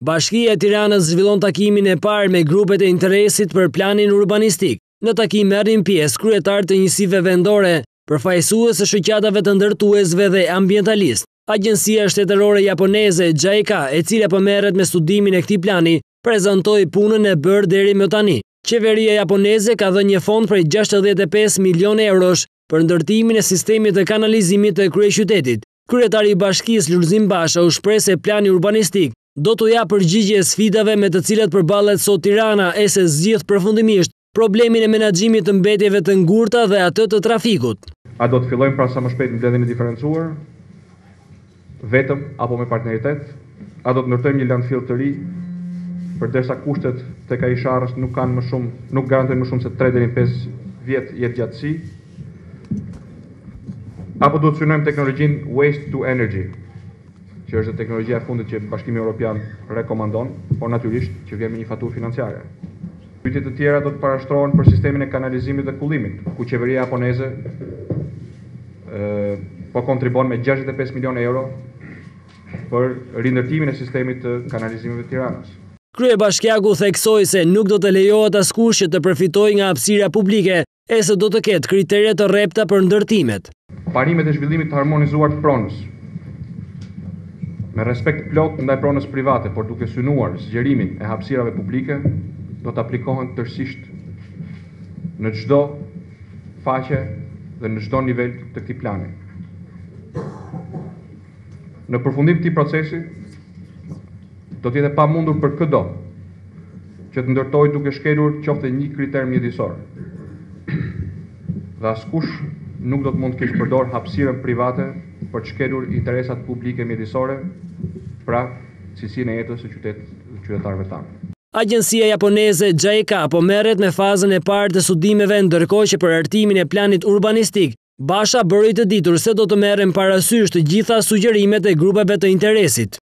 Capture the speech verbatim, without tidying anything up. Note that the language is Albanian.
Bashkia e Tiranës zhvillon takimin e parë me grupet e interesit për planin urbanistik. Në takim merrin pjesë kryetarët e njësive vendore, përfaqësues e shoqatave të ndërtuesve dhe ambientalist. Agjencia shtetërore japoneze JICA, e cila po merret me studimin e këtij plani, prezantoi punën e bërë deri më tani. Qeveria japoneze ka dhënë një fond prej gjashtëdhjetë e pesë milionë eurosh për ndërtimin e sistemit të kanalizimit të kryeqytetit. Kryetari i bashkisë Lulzim Basha u shpreh se plani urbanistik do t'u japë përgjigje sfidave me të cilat përballet sot Tirana, e se zgjidh përfundimisht problemin e menaxhimit të mbetjeve të ngurta dhe atë të trafikut. A do të fillojmë pra sa më shpejt mbledhjen e diferencuar, vetëm apo me partneritet? A do të ndërtojmë një landfill të ri, përderisa kushtet tek ai sharrës nuk kanë më shumë, nuk garantojnë më shumë se tre deri në pesë vjet jetëgjatësi? Apo do të synojmë teknologjinë waste to energy, që është teknologjia e fundit që Bashkimi Evropian rekomandon, por natyrisht që vjen me një faturë financiare. Pyetje të tjera do të parashtrohen për sistemin e kanalizimit dhe kullimit, ku qeveria japoneze e, po kontribon me gjashtëdhjetë e pesë milionë euro për rindërtimin e sistemit të kanalizimit të Tiranës. Kryebashkiaku theksoi se nuk do të lejohet askush që të përfitojë nga hapësira publike, e se do të ketë kritere të rrepta për ndërtimet. Parimet e zhvillimit të harmonizuar të pronës, me respekt plot ndaj pronës private, por duke synuar zgjerimin e hapësirave publike, do të aplikohen tërësisht në çdo faqe dhe në çdo nivel të këtij plani. Në përfundim të këtij procesi, do të jetë e pamundur për çdo që të ndërtojë duke shkelur qoftë një kriter mjedisor. Dhe askush nuk do të mund të keq përdor hapësirën private për të shkelur interesat publike mjedisore, pra cilësinë e jetës së qytet, qytetarëve tanë. Agjencia japoneze JICA po merret me fazën e parë të studimeve, ndërkohë që për hartimin e planit urbanistik, Basha bëri të ditur se do të merren parasysh të gjitha sugjerimet e grupeve të interesit.